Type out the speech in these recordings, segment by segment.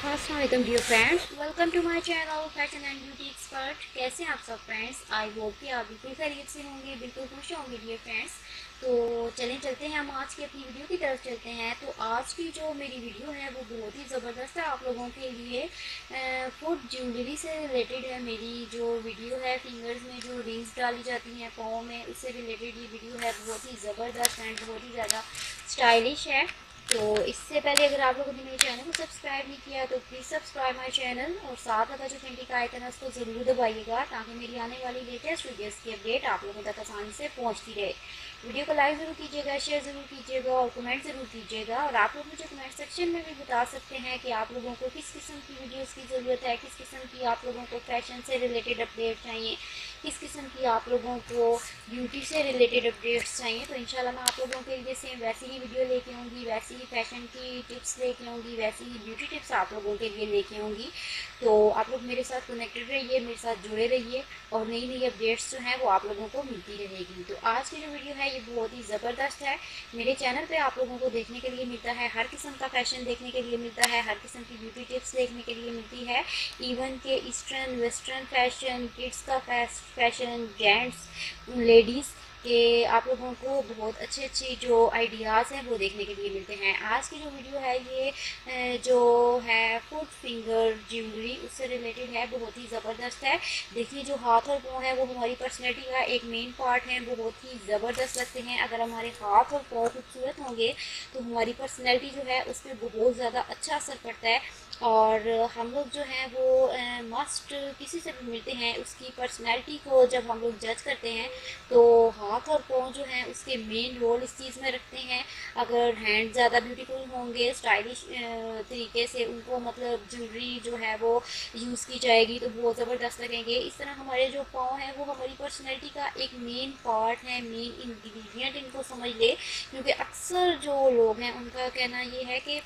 अस्सलाम वालेकुम dear friends, welcome to my channel fashion and beauty expert. कैसे हैं आप सब फ्रेंड्स? आई होप कि आप बिल्कुल खैरियत से होंगे, बिल्कुल खुश होंगे डियर फ्रेंड्स। तो चलते हैं हम आज की अपनी वीडियो की तरफ चलते हैं। तो आज की जो मेरी वीडियो है वो बहुत ही ज़बरदस्त है आप लोगों के लिए। फुट ज्वेलरी से रिलेटेड है मेरी जो वीडियो है। फिंगर्स में जो रिंग्स डाली जाती हैं पाँव में, उससे रिलेटेड ये वीडियो है। बहुत ही ज़बरदस्त एंड बहुत ही ज़्यादा स्टाइलिश है। तो इससे पहले अगर आप लोगों ने मेरे चैनल को सब्सक्राइब नहीं किया तो प्लीज़ सब्सक्राइब माय चैनल और साथ में जो घंटी का आइकन है उसको ज़रूर दबाइएगा ताकि मेरी आने वाली लेटेस्ट वीडियोस की अपडेट आप लोगों तक आसानी से पहुंचती रहे। वीडियो को लाइक ज़रूर कीजिएगा, शेयर ज़रूर कीजिएगा और कमेंट ज़रूर कीजिएगा। और आप लोग मुझे कमेंट सेक्शन में भी बता सकते हैं कि आप लोगों को किस किस्म की वीडियोज़ की ज़रूरत है, किस किस्म की आप लोगों को फैशन से रिलेटेड अपडेट चाहिए, किस किस्म की आप लोगों को ब्यूटी से रिलेटेड अपडेट्स चाहिए। तो इंशाल्लाह मैं आप लोगों के लिए सेम वैसी ही वीडियो लेके आऊँगी, वैसी ही फैशन की टिप्स लेके आऊँगी, वैसी ही ब्यूटी टिप्स आप लोगों के लिए लेके आऊँगी। तो आप लोग मेरे साथ कनेक्टेड रहिए, मेरे साथ जुड़े रहिए और नई नई अपडेट्स जो हैं वो आप लोगों को मिलती रहेगी। तो आज की जो वीडियो है ये बहुत ही ज़बरदस्त है। मेरे चैनल पे आप लोगों को देखने के लिए मिलता है, हर किस्म का फैशन देखने के लिए मिलता है, हर किस्म की ब्यूटी टिप्स देखने के लिए मिलती है। इवन के ईस्टर्न वेस्टर्न फैशन, किड्स का फैशन, जेंट्स, लेडीज़ के आप लोगों को बहुत अच्छे अच्छे जो आइडियाज़ हैं वो देखने के लिए मिलते हैं। आज की जो वीडियो है ये जो है फुट फिंगर ज्वेलरी उससे रिलेटेड है, बहुत ही ज़बरदस्त है। देखिए जो हाथ और पाँव है वो हमारी पर्सनैलिटी का एक मेन पार्ट है, बहुत ही ज़बरदस्त लगते हैं। अगर हमारे हाथ और पाँव खूबसूरत होंगे तो हमारी पर्सनैलिटी जो है उस पर बहुत ज़्यादा अच्छा असर पड़ता है। और हम लोग जो हैं वो मस्ट किसी से भी मिलते हैं उसकी पर्सनैलिटी को जब हम लोग जज करते हैं तो हाथ और पाँव जो हैं उसके मेन रोल इस चीज़ में रखते हैं। अगर हैंड ज़्यादा ब्यूटीफुल होंगे, स्टाइलिश तरीके से उनको मतलब ज्वेलरी जो है वो यूज़ की जाएगी तो बहुत ज़बरदस्त लगेंगे। इस तरह हमारे जो पाँव हैं वो हमारी पर्सनैलिटी का एक मेन पार्ट है, मेन इंग्रेडिएंट इनको समझ ले। क्योंकि अक्सर जो लोग हैं उनका कहना ये है कि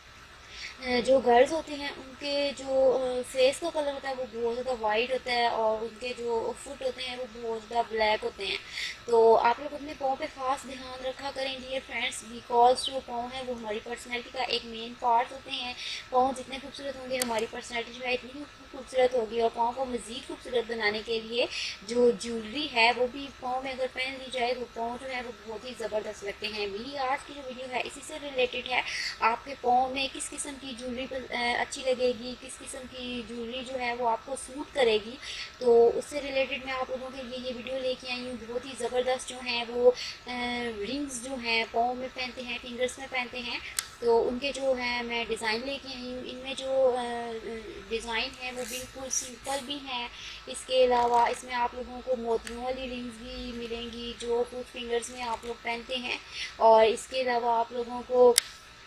जो गर्ल्स होती हैं उनके जो फेस का कलर होता है वो बहुत ज़्यादा वाइट होता है और उनके जो फुट होते हैं वो बहुत ज़्यादा ब्लैक होते हैं। तो आप लोग अपने पाँव पे ख़ास ध्यान रखा करें डियर फ्रेंड्स, बिकॉज जो पाँव है वो हमारी पर्सनैलिटी का एक मेन पार्ट होते हैं। पाँव जितने खूबसूरत होंगे हमारी पर्सनैलिटी जो है इतनी खूबसूरत होगी। और पाँव को मज़ीद खूबसूरत बनाने के लिए जो ज्वेलरी है वो भी पाँव में अगर पहन ली जाए तो पाँव जो है वो बहुत ही ज़बरदस्त लगते हैं। मेरी आज की जो वीडियो है इसी से रिलेटेड है। आपके पाँव में किस किस्म की ज्वेलरी अच्छी लगेगी, किस किस्म की ज्वेलरी जो है वो आपको सूट करेगी, तो उससे रिलेटेड मैं आप लोगों के लिए ये वीडियो लेके आई हूँ। बहुत ही ज़बरदस्त जो हैं वो रिंग्स जो हैं पाँव में पहनते हैं, फिंगर्स में पहनते हैं, तो उनके जो है मैं डिज़ाइन लेके आई हूँ। इनमें जो डिज़ाइन है वो बिल्कुल सिंपल भी हैं। इसके अलावा इसमें आप लोगों को मोतियों वाली रिंग्स भी मिलेंगी जो टूथ फिंगर्स में आप लोग पहनते हैं। और इसके अलावा आप लोगों को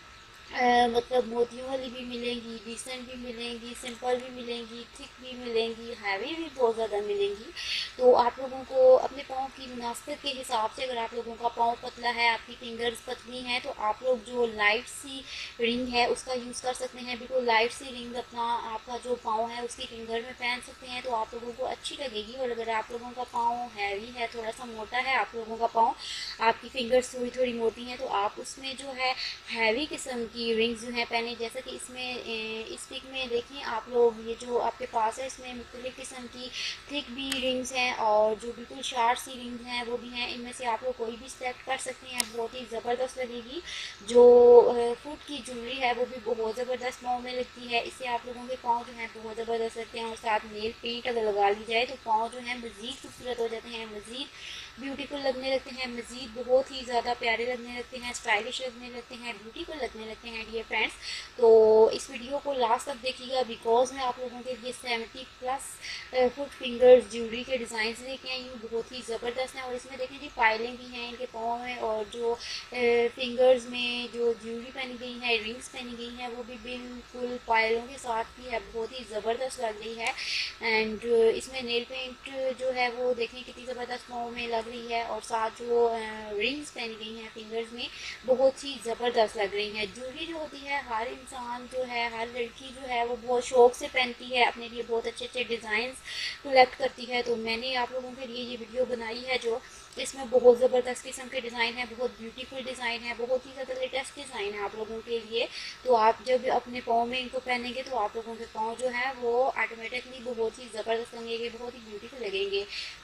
मतलब मोतियों वाली भी मिलेंगी, डिसेंट भी मिलेंगी, सिंपल भी मिलेंगी, थिक भी मिलेंगी, हैवी भी बहुत ज़्यादा मिलेंगी। तो आप लोगों को अपने पाँव की मुनासिबत के हिसाब से, अगर आप लोगों का पाँव पतला है, आपकी फिंगर्स पतली हैं, तो आप लोग जो लाइट सी रिंग है उसका यूज़ कर सकते हैं। बिल्कुल लाइट सी रिंग अपना आपका जो पाँव है उसकी फिंगर में पहन सकते हैं तो आप लोगों को अच्छी लगेगी। और अगर आप लोगों का पाँव हैवी है, थोड़ा सा मोटा है आप लोगों का पाँव, आपकी फिंगर्स थोड़ी थोड़ी मोटी हैं, तो आप उसमें जो है हैवी किस्म की रिंग्स जो है पहने। जैसे कि इसमें इस पिक में देखिए आप लोग, ये जो आपके पास है इसमें मुख्तलिफ किस्म की थिक भी रिंग्स हैं और जो बिल्कुल शार्ट सी रिंग्स हैं वो भी हैं। इनमें से आप लोग कोई भी सेलेक्ट कर सकते हैं, बहुत ही ज़बरदस्त लगेगी। जो फुट की ज्वेलरी है वो भी बहुत ज़बरदस्त पाँव में लगती है। इससे आप लोगों के पाँव जो हैं बहुत ज़बरदस्त लगते हैं। और साथ नेल पेंट अगर लगा ली जाए तो पाँव जो है मज़ीद खूबसूरत हो जाते हैं, मज़ीद ब्यूटीफुल लगने लगते हैं, मज़ीद बहुत ही ज़्यादा प्यारे लगने लगते हैं, स्टाइलिश लगने लगते हैं, ब्यूटीफुल लगने लगते हैं डियर फ्रेंड्स। तो इस वीडियो को लास्ट तक देखिएगा बिकॉज मैं आप लोगों के लिए 70+ फुट फिंगर्स ज्वेलरी के डिज़ाइन लेके आई हूँ, बहुत ही ज़बरदस्त हैं। और इसमें देखें जी पायलें भी हैं इनके पाँव में और जो फिंगर्स में जो ज्वेलरी पहनी गई है, रिंग्स पहनी गई हैं वो भी बिल्कुल पायलों के साथ भी है, बहुत ही ज़बरदस्त लग रही है। एंड इसमें नेल पेंट जो है वो देखें कितनी ज़बरदस्त पाँव में लग रही है और साथ जो रिंग्स पहनी गई हैं फिंगर्स में बहुत ही ज़बरदस्त लग रही हैं। ज्वेलरी जो होती है हर इंसान जो है हर लड़की जो है वो बहुत शौक से पहनती है, अपने लिए बहुत अच्छे अच्छे डिज़ाइंस कलेक्ट करती है। तो मैंने आप लोगों के लिए ये वीडियो बनाई है जो इसमें बहुत ज़बरदस्त किस्म के डिज़ाइन है, बहुत ब्यूटीफुल डिज़ाइन है, बहुत ही ज़्यादा लेटेस्ट डिज़ाइन है आप लोगों के लिए। तो आप जब अपने पाँव में इनको पहनेंगे तो आप लोगों के पाँव जो है वो ऑटोमेटिकली बहुत ही ज़बरदस्त लगेंगे, बहुत ही ब्यूटीफुल लगेंगे।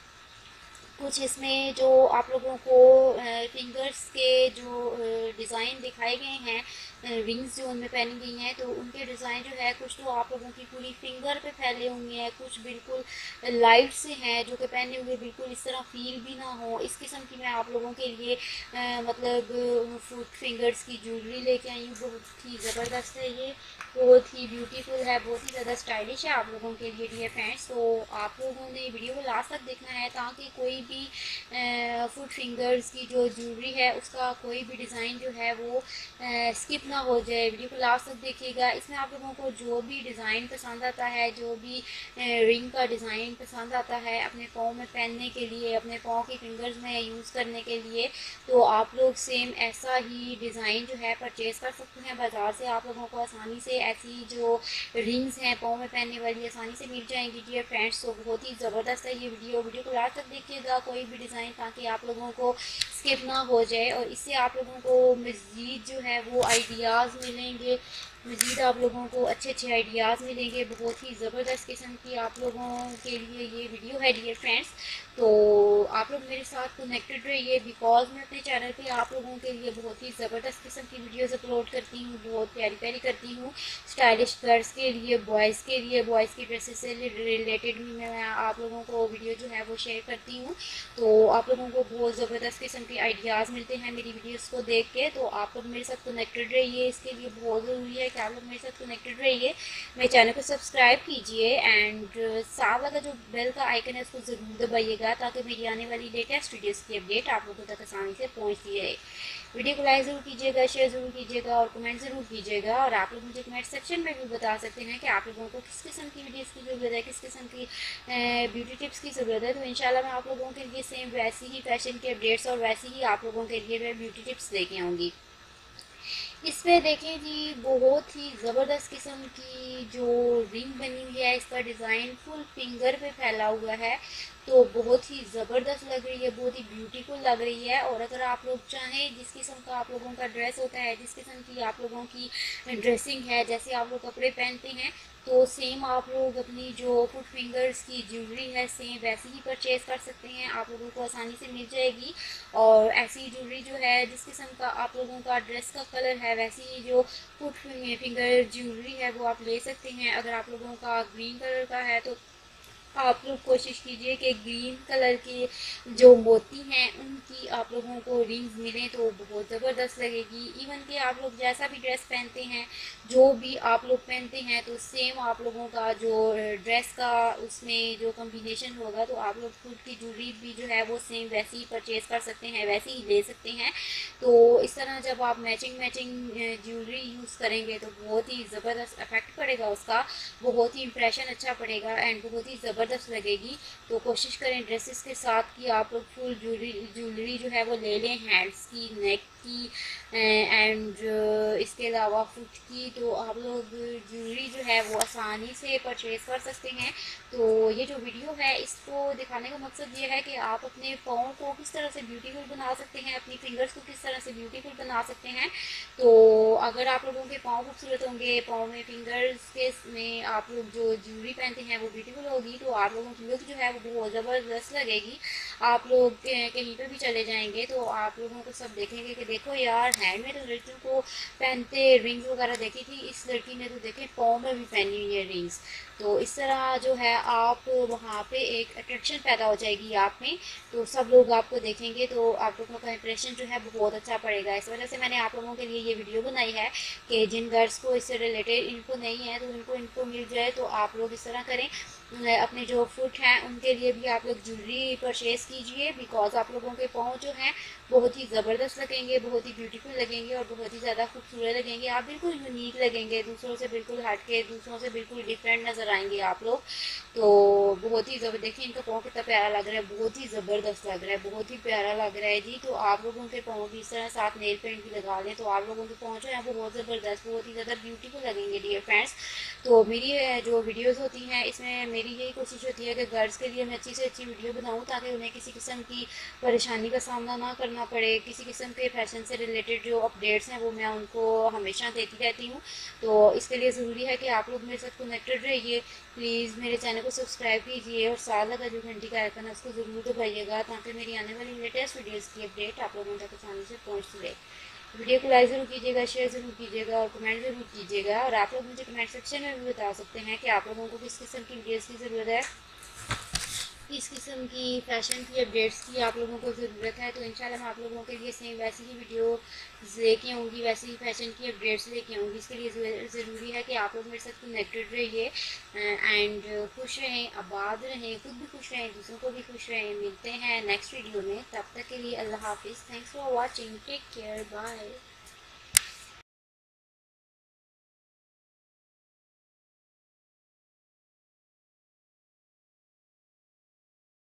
कुछ इसमें जो आप लोगों को फिंगर्स के जो डिज़ाइन दिखाए गए हैं, रिंग्स जो उनमें पहनी गई हैं, तो उनके डिज़ाइन जो है कुछ तो आप लोगों की पूरी फिंगर पे फैले हुए हैं, कुछ बिल्कुल लाइट से हैं जो कि पहने हुए बिल्कुल इस तरह फील भी ना हो। इस किस्म की मैं आप लोगों के लिए मतलब फुट फिंगर्स की ज्वेलरी लेके आई हूँ। बहुत ही ज़बरदस्त है ये, बहुत ही ब्यूटीफुल है, बहुत ही ज़्यादा स्टाइलिश है आप लोगों के लिए डियर फ्रेंड्स। तो आप लोगों ने वीडियो को लास्ट तक देखना है ताकि कोई भी फुट फिंगर्स की जो ज्वेलरी है उसका कोई भी डिज़ाइन जो है वो स्किप ना हो जाए। वीडियो को लास्ट तक देखिएगा। इसमें आप लोगों को जो भी डिज़ाइन पसंद आता है, जो भी रिंग का डिज़ाइन पसंद आता है अपने पाँव में पहनने के लिए, अपने पाँव की फिंगर्स में यूज़ करने के लिए, तो आप लोग सेम ऐसा ही डिज़ाइन जो है परचेज़ कर सकते हैं बाज़ार से। आप लोगों को आसानी से ऐसी जो रिंग्स हैं पाँव में पहनने वाली आसानी से मिल जाएंगी डियर फ्रेंड्स। तो बहुत ही ज़बरदस्त है ये वीडियो को लास्ट तक देखिएगा कोई भी डिज़ाइन, ताकि आप लोगों को स्किप ना हो जाए और इससे आप लोगों को मज़ीद जो है वो आइडियाज़ मिलेंगे, मज़ीद आप लोगों को अच्छे अच्छे आइडियाज़ मिलेंगे। बहुत ही ज़बरदस्त किस्म की आप लोगों के लिए ये वीडियो है डियर फ्रेंड्स। तो आप लोग मेरे साथ कनेक्टेड रहिए, बिकॉज मैं अपने चैनल पे आप लोगों के लिए बहुत ही ज़बरदस्त किस्म की वीडियोस अपलोड करती हूँ, बहुत प्यारी प्यारी करती हूँ। स्टाइलिश गर्ल्स के लिए, बॉयज़ के लिए, बॉयज़ की ड्रेसेस से रिलेटेड भी मैं आप लोगों को वीडियो जो है वो शेयर करती हूँ। तो आप लोगों को बहुत ज़बरदस्त किस्म के आइडियाज़ मिलते हैं मेरी वीडियोज़ को देख के। तो आप लोग मेरे साथ कनेक्टेड रहिए, इसके लिए बहुत ज़रूरी है कि आप लोग मेरे साथ कनेक्टेड रहिए। मेरे चैनल को सब्सक्राइब कीजिए एंड साथ वाला जो बेल का आइकन है उसको ज़रूर दबाइएगा ताकि मेरी आने वाली लेटेस्ट वीडियोस की अपडेट आप लोगों तक आसानी से पहुंचती रहे। वीडियो को लाइक ज़रूर कीजिएगा, शेयर ज़रूर कीजिएगा और कमेंट ज़रूर कीजिएगा। और आप लोग मुझे कमेंट सेक्शन में भी बता सकते हैं कि आप लोगों को किस किस्म की वीडियोस की ज़रूरत है, किस किस्म की ब्यूटी टिप्स की ज़रूरत है। तो इंशाल्लाह मैं आप लोगों के लिए सेम वैसी ही फैशन के अपडेट्स और वैसी ही आप लोगों के लिए मैं ब्यूटी टिप्स लेके आऊँगी। इस पे देखें जी, बहुत ही ज़बरदस्त किस्म की जो रिंग बनी हुई है, इसका डिज़ाइन फुल फिंगर पे फैला हुआ है, तो बहुत ही ज़बरदस्त लग रही है, बहुत ही ब्यूटीफुल लग रही है। और अगर आप लोग चाहें, जिस किस्म का आप लोगों का ड्रेस होता है, जिस किस्म की आप लोगों की ड्रेसिंग है, जैसे आप लोग कपड़े पहनते हैं, तो सेम आप लोग अपनी जो फुट फिंगर्स की ज्वेलरी है सेम वैसी ही परचेज़ कर सकते हैं, आप लोगों को आसानी से मिल जाएगी। और ऐसी ज्वेलरी जो है जिस किस्म का आप लोगों का ड्रेस का कलर है, वैसी ही जो फुट फिंगर ज्वेलरी है वो आप ले सकते हैं। अगर आप लोगों का ग्रीन कलर का है तो आप लोग कोशिश कीजिए कि ग्रीन कलर के जो मोती हैं उनकी आप लोगों को रिंग्स मिलें तो बहुत ज़बरदस्त लगेगी। इवन कि आप लोग जैसा भी ड्रेस पहनते हैं, जो भी आप लोग पहनते हैं, तो सेम आप लोगों का जो ड्रेस का उसमें जो कॉम्बिनेशन होगा, तो आप लोग खुद की ज्वेलरी भी जो है वो सेम वैसी ही परचेज़ कर सकते हैं, वैसे ही ले सकते हैं। तो इस तरह जब आप मैचिंग ज्वेलरी यूज़ करेंगे तो बहुत ही ज़बरदस्त इफेक्ट पड़ेगा उसका, बहुत ही इंप्रेशन अच्छा पड़ेगा एंड बहुत ही ज़बरदस्त लगेगी। तो कोशिश करें ड्रेसेस के साथ कि आप लोग फुल ज्वेलरी जो है वो ले लें, हैंड्स की, नेक की एंड इसके अलावा फुट की। तो आप लोग ज्वेलरी जो है वो आसानी से परचेज़ कर सकते हैं। तो ये जो वीडियो है इसको दिखाने का मकसद ये है कि आप अपने पाँव को किस तरह से ब्यूटीफुल बना सकते हैं, अपनी फिंगर्स को किस तरह से ब्यूटीफुल बना सकते हैं। तो अगर आप लोगों के पाँव खूबसूरत होंगे, पाँव में फिंगर्स के में आप लोग जो ज्वेलरी पहनते हैं वो ब्यूटीफुल होगी, तो आप लोगों की लुक जो है वो बहुत ज़बरदस्त लगेगी। आप लोग कहीं पर भी चले जाएंगे तो आप लोगों को सब देखेंगे कि देखो यार, हैंड में तो लड़कियों को पहनते रिंग्स वगैरह देखी थी, इस लड़की ने तो देखे पाँव में भी पहनी हुई है रिंग्स। तो इस तरह जो है आप वहाँ पे एक अट्रैक्शन पैदा हो जाएगी आप में, तो सब लोग आपको देखेंगे तो आप लोगों का इंप्रेशन जो है बहुत अच्छा पड़ेगा। इस वजह से मैंने आप लोगों के लिए ये वीडियो बनाई है कि जिन गर्ल्स को इससे रिलेटेड इनको नहीं है तो इनको मिल जाए। तो आप लोग इस तरह करें, अपने जो फुट हैं उनके लिए भी आप लोग ज्वेलरी परचेज मिस कीजिए, बिकॉज आप लोगों के पाँव जो हैं बहुत ही ज़बरदस्त लगेंगे, बहुत ही ब्यूटीफुल लगेंगे और बहुत ही ज़्यादा खूबसूरत लगेंगे। आप बिल्कुल यूनिक लगेंगे, दूसरों से बिल्कुल हट के, दूसरों से बिल्कुल डिफरेंट नज़र आएंगे आप लोग। तो बहुत ही ज़बरदस्त, देखिए इनका पाँव कितना प्यारा लग रहा है, बहुत ही ज़बरदस्त लग रहा है, बहुत ही प्यारा लग रहा है जी। तो आप लोगों के पाँव भी इस तरह साथ नेल पेंट भी लगा लें तो आप लोगों के पाँव जो है वो बहुत ज़बरदस्त, बहुत ही ज़्यादा ब्यूटीफुल लगेंगे डियर फ्रेंड्स। तो मेरी जो वीडियोस होती हैं इसमें मेरी यही कोशिश होती है कि गर्ल्स के लिए मैं अच्छी से अच्छी वीडियो बनाऊं ताकि उन्हें किसी किस्म की परेशानी का सामना ना करना पड़े। किसी किस्म के फैशन से रिलेटेड जो अपडेट्स हैं वो मैं उनको हमेशा देती रहती हूँ। तो इसके लिए ज़रूरी है कि आप लोग मेरे साथ कनेक्टेड रहिए। प्लीज़ मेरे चैनल को सब्सक्राइब कीजिए और साथ लगा जो घंटी का आइकन है उसको ज़रूर दबाइएगा ताकि मेरी आने वाली लेटेस्ट वीडियोज़ की अपडेट आप लोगों तक आसानी से पहुँच सके। वीडियो को लाइक ज़रूर कीजिएगा, शेयर ज़रूर कीजिएगा और कमेंट ज़रूर कीजिएगा। और आप लोग मुझे कमेंट सेक्शन में भी बता सकते हैं कि आप लोगों को किस किस्म की वीडियोज़ की ज़रूरत है, किस किस्म की फ़ैशन की अपडेट्स की आप लोगों को ज़रूरत है। तो इंशाल्लाह मैं आप लोगों के लिए सेम वैसी ही वीडियो लेके आऊँगी, वैसी ही फ़ैशन की अपडेट्स लेके आऊँगी। इसके लिए ज़रूरी है कि आप लोग मेरे साथ कनेक्टेड रहिए एंड खुश रहें, आबाद रहें, खुद भी खुश रहें, दूसरों को भी खुश रहें। मिलते हैं नेक्स्ट वीडियो में, तब तक के लिए अल्लाह हाफिज़। Thanks for watching, take care, bye.